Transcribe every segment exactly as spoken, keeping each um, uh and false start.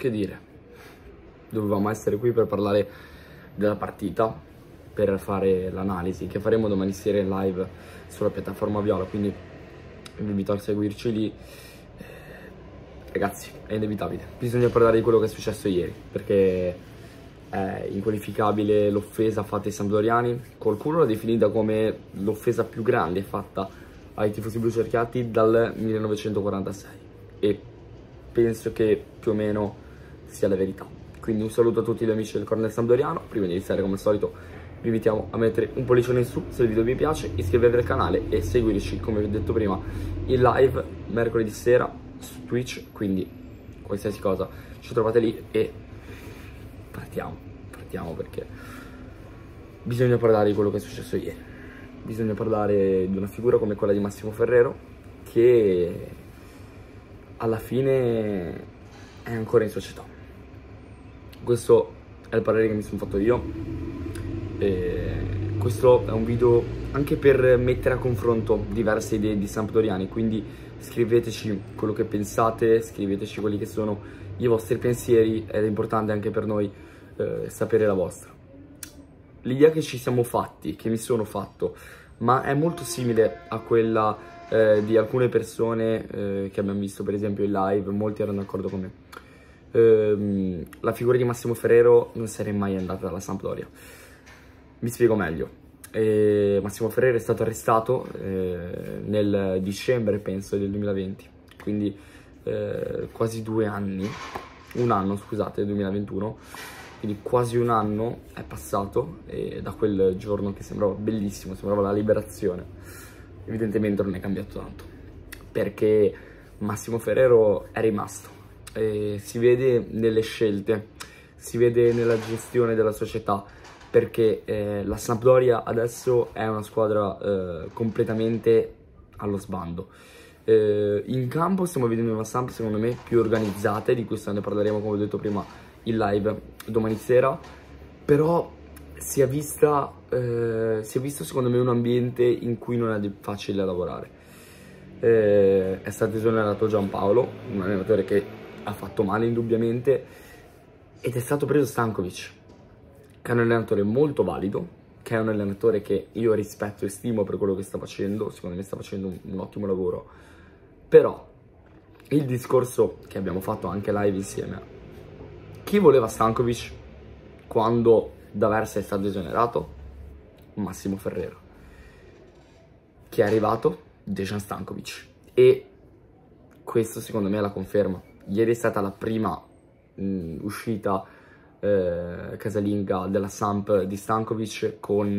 che dire, dovevamo essere qui per parlare della partita, per fare l'analisi che faremo domani sera in live sulla piattaforma Viola, quindi vi invito a seguirci lì. Ragazzi, è inevitabile, bisogna parlare di quello che è successo ieri, perché è inqualificabile l'offesa fatta ai sampdoriani. Qualcuno l'ha definita come l'offesa più grande fatta ai tifosi blucerchiati dal millenovecentoquarantasei e penso che più o meno sia la verità. Quindi un saluto a tutti gli amici del Corner Sampdoriano. Prima di iniziare, come al solito, vi invitiamo a mettere un pollicione in su se il video vi piace, iscrivervi al canale e seguirci, come vi ho detto prima, in live mercoledì sera su Twitch, quindi qualsiasi cosa ci trovate lì e partiamo, partiamo perché bisogna parlare di quello che è successo ieri. Bisogna parlare di una figura come quella di Massimo Ferrero, che alla fine è ancora in società. Questo è il parere che mi sono fatto io e questo è un video anche per mettere a confronto diverse idee di sampdoriani, quindi scriveteci quello che pensate, scriveteci quelli che sono i vostri pensieri, ed è importante anche per noi eh, sapere la vostra. L'idea che ci siamo fatti, che mi sono fatto, ma è molto simile a quella eh, di alcune persone eh, che abbiamo visto per esempio in live, molti erano d'accordo con me. Ehm, la figura di Massimo Ferrero non sarebbe mai andata dalla Sampdoria. Mi spiego meglio. E Massimo Ferrero è stato arrestato eh, nel dicembre, penso, del duemilaventi, quindi eh, quasi due anni, un anno scusate, duemilaventuno, quindi quasi un anno è passato e da quel giorno che sembrava bellissimo, sembrava la liberazione, evidentemente non è cambiato tanto, perché Massimo Ferrero è rimasto e si vede nelle scelte, si vede nella gestione della società, perché eh, la Sampdoria adesso è una squadra eh, completamente allo sbando. Eh, in campo stiamo vedendo una Samp secondo me più organizzata, di questo ne parleremo, come ho detto prima, in live domani sera, però si è, vista, eh, si è visto secondo me un ambiente in cui non è facile lavorare. Eh, è stato esonerato Giampaolo, un allenatore che ha fatto male indubbiamente, ed è stato preso Stankovic, che è un allenatore molto valido, che è un allenatore che io rispetto e stimo per quello che sta facendo, secondo me sta facendo un, un ottimo lavoro, però il discorso che abbiamo fatto anche live insieme, chi voleva Stankovic quando D'Aversa è stato esonerato? Massimo Ferrero. Chi è arrivato? Dejan Stankovic, e questo secondo me è la conferma. Ieri è stata la prima mh, uscita Eh, casalinga della Samp di Stankovic con,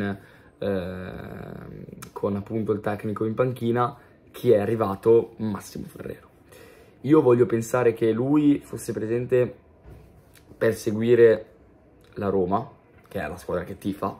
eh, con appunto il tecnico in panchina. Chi è arrivato? Massimo Ferrero. Io voglio pensare che lui fosse presente per seguire la Roma, che è la squadra che tifa.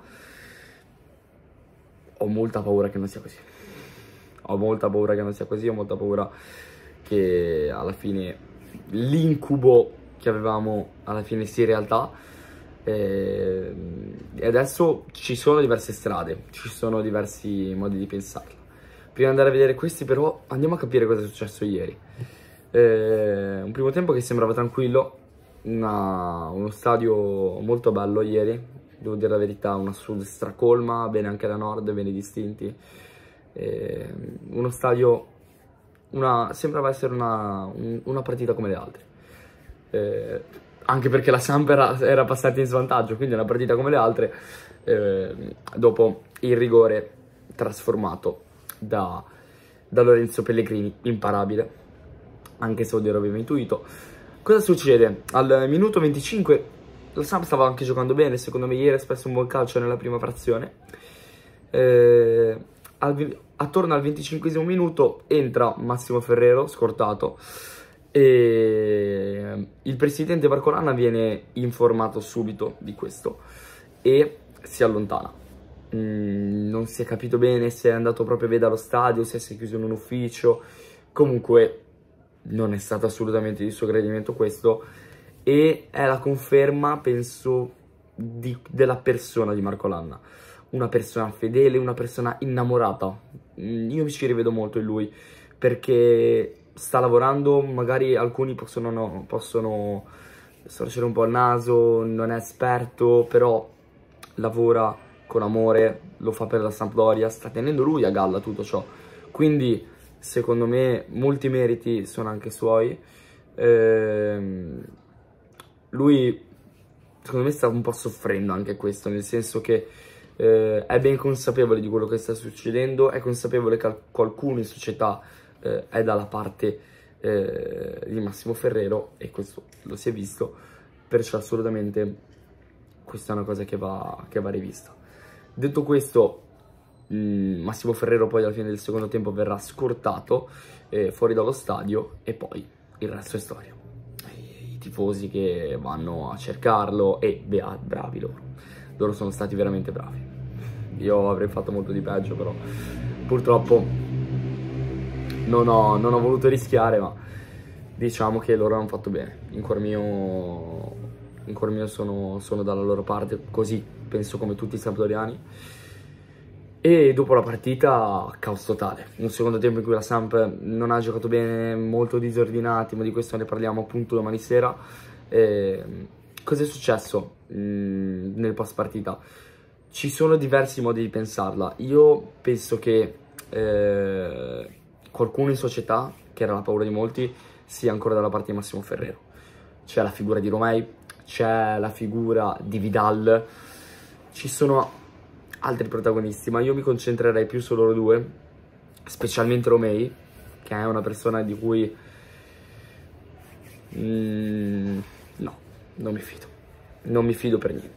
Ho molta paura che non sia così, ho molta paura che non sia così, ho molta paura che alla fine l'incubo che avevamo alla fine sia in realtà, eh, e adesso ci sono diverse strade, ci sono diversi modi di pensarla. Prima di andare a vedere questi però andiamo a capire cosa è successo ieri. Eh, un primo tempo che sembrava tranquillo, una, uno stadio molto bello ieri, devo dire la verità, una sud stracolma, bene anche da nord, bene distinti, eh, uno stadio, una, sembrava essere una, un, una partita come le altre. Eh, anche perché la Samp era, era passata in svantaggio, quindi una partita come le altre, eh, dopo il rigore trasformato da, da Lorenzo Pellegrini, imparabile, anche se Odero aveva intuito. Cosa succede? Al minuto venticinque la Samp stava anche giocando bene, secondo me ieri ha espresso un buon calcio nella prima frazione. eh, al, attorno al venticinquesimo minuto entra Massimo Ferrero, scortato, e il presidente Marcolana viene informato subito di questo e si allontana. Mm, non si è capito bene se è andato proprio via dallo stadio, se si è chiuso in un ufficio, comunque non è stato assolutamente di suo gradimento questo, e è la conferma, penso, di, della persona di Marcolana, una persona fedele, una persona innamorata. Mm, io mi ci rivedo molto in lui, perché sta lavorando, magari alcuni possono, no, possono storcere un po' il naso, non è esperto, però lavora con amore, lo fa per la Sampdoria, sta tenendo lui a galla tutto ciò, quindi secondo me molti meriti sono anche suoi. Ehm, lui secondo me sta un po' soffrendo anche questo, nel senso che eh, è ben consapevole di quello che sta succedendo, è consapevole che qualcuno in società eh, è dalla parte eh, di Massimo Ferrero, e questo lo si è visto, perciò assolutamente questa è una cosa che va, che va rivista. Detto questo, mh, Massimo Ferrero poi alla fine del secondo tempo verrà scortato eh, fuori dallo stadio, e poi il resto è storia. I, i tifosi che vanno a cercarlo, e beh, bravi loro, loro sono stati veramente bravi. Io avrei fatto molto di peggio, però purtroppo non ho, non ho voluto rischiare, ma diciamo che loro hanno fatto bene. In cuor mio, in cuor mio sono, sono dalla loro parte, così penso come tutti i sampdoriani. E dopo la partita, caos totale. Un secondo tempo in cui la Samp non ha giocato bene, molto disordinati, ma di questo ne parliamo appunto domani sera. Eh, cosa è successo mh, nel post partita? Ci sono diversi modi di pensarla. Io penso che eh, qualcuno in società, che era la paura di molti, sia ancora dalla parte di Massimo Ferrero. C'è la figura di Romei, c'è la figura di Vidal, ci sono altri protagonisti, ma io mi concentrerei più su loro due, specialmente Romei, che è una persona di cui mm, no, non mi fido, non mi fido per niente.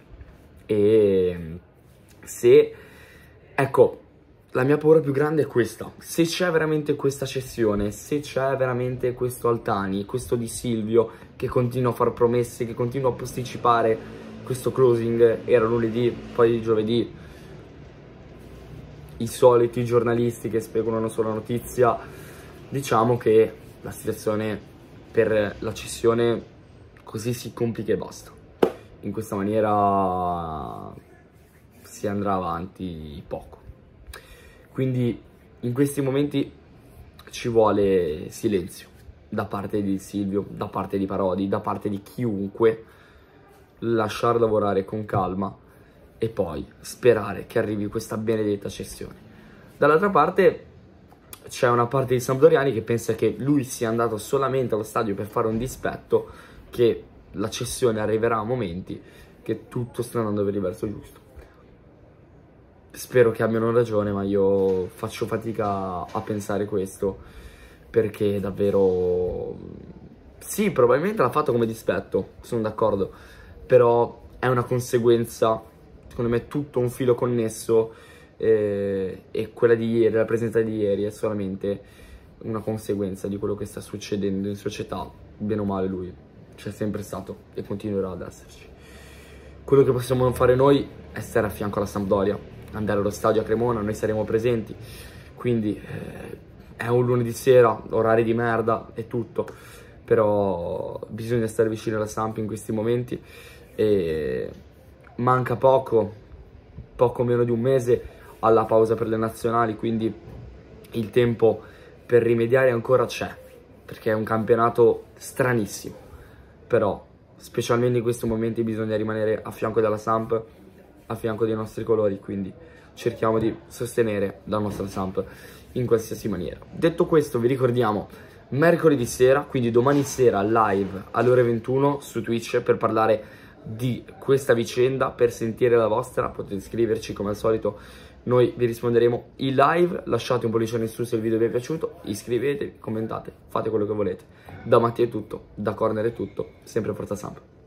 E se, ecco, la mia paura più grande è questa: se c'è veramente questa cessione, se c'è veramente questo Altani, questo Di Silvio che continua a fare promesse, che continua a posticipare questo closing, era lunedì, poi giovedì, i soliti giornalisti che speculano sulla notizia, diciamo che la situazione per la cessione così si complica e basta. In questa maniera si andrà avanti poco. Quindi in questi momenti ci vuole silenzio da parte di Silvio, da parte di Parodi, da parte di chiunque, lasciar lavorare con calma e poi sperare che arrivi questa benedetta cessione. Dall'altra parte c'è una parte di sampdoriani che pensa che lui sia andato solamente allo stadio per fare un dispetto, che la cessione arriverà a momenti, che tutto sta andando per il verso giusto. Spero che abbiano ragione, ma io faccio fatica a pensare questo, perché davvero sì, probabilmente l'ha fatto come dispetto, sono d'accordo, però è una conseguenza, secondo me tutto un filo connesso, eh, e quella di ieri, la presenza di ieri è solamente una conseguenza di quello che sta succedendo in società. Bene o male lui c'è sempre stato e continuerà ad esserci. Quello che possiamo fare noi è stare a fianco alla Sampdoria, andare allo stadio a Cremona, noi saremo presenti, quindi eh, è un lunedì sera, orari di merda e tutto, però bisogna stare vicino alla Samp in questi momenti, e manca poco, poco meno di un mese alla pausa per le nazionali, quindi il tempo per rimediare ancora c'è, perché è un campionato stranissimo, però specialmente in questi momenti bisogna rimanere a fianco della Samp, a fianco dei nostri colori, quindi cerchiamo di sostenere la nostra Samp in qualsiasi maniera. Detto questo, vi ricordiamo mercoledì sera, quindi domani sera live alle ore ventuno su Twitch per parlare di questa vicenda, per sentire la vostra. Potete scriverci come al solito, noi vi risponderemo in live. Lasciate un pollicione in su se il video vi è piaciuto, iscrivetevi, commentate, fate quello che volete. Da Mattia è tutto, da Corner è tutto, sempre Forza Samp.